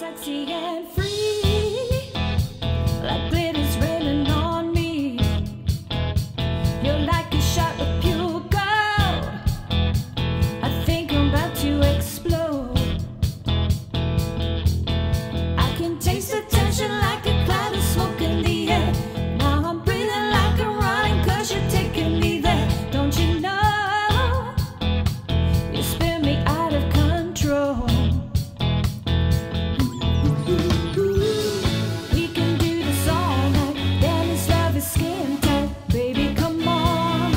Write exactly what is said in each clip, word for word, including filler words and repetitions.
sexy and free, like glitter's raining on me. You're like a shot of pure gold. I think I'm about to explode. I can taste the tension like a cloud of smoke in the air. Now I'm breathing like I'm running, cause you're taking me there. Don't you know, you spin me out of control. We can do this all night, then this love is skin tight. Baby, come on.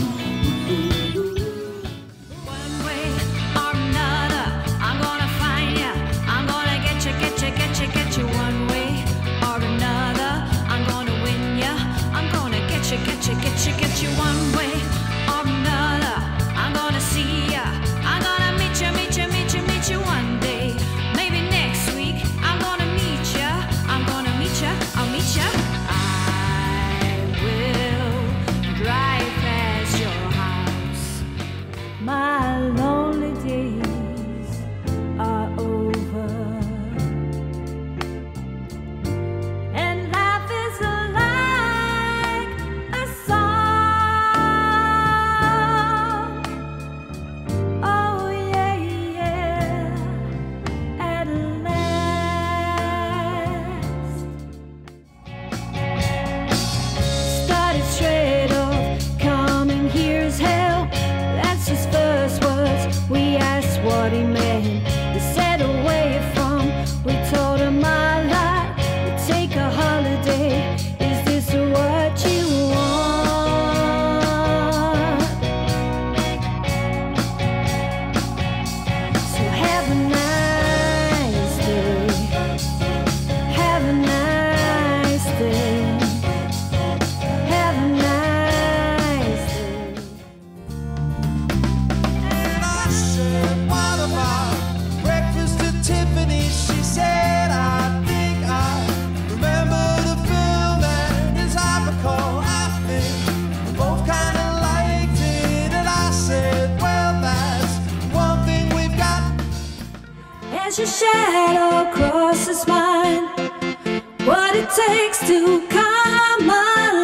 One way or another, I'm gonna find ya. I'm gonna get you, get you, get you, get you. One way or another, I'm gonna win ya. I'm gonna get you, get you, get you, get you. One way or another, I'm gonna see ya. I'm gonna meet you, meet you, meet you, meet you one day. Maybe next week, I'm gonna meet ya. I'm gonna meet ya, I'll meet ya. I will drive past your house. My lonely days are over, and life is like a song. Oh yeah, yeah, at last. Started straight off, coming here's hell. That's his first words. We asked what he meant. He said away from. We told him I lied. We take a holiday. Is this what you want? So have a nice day. Have a nice day. Have a nice day. And I said, what about breakfast at Tiffany's? She said, I think I remember the film, and as I recall, I think we both kind of liked it. And I said, well, that's one thing we've got. As your shadow crosses mine, what it takes to come alive.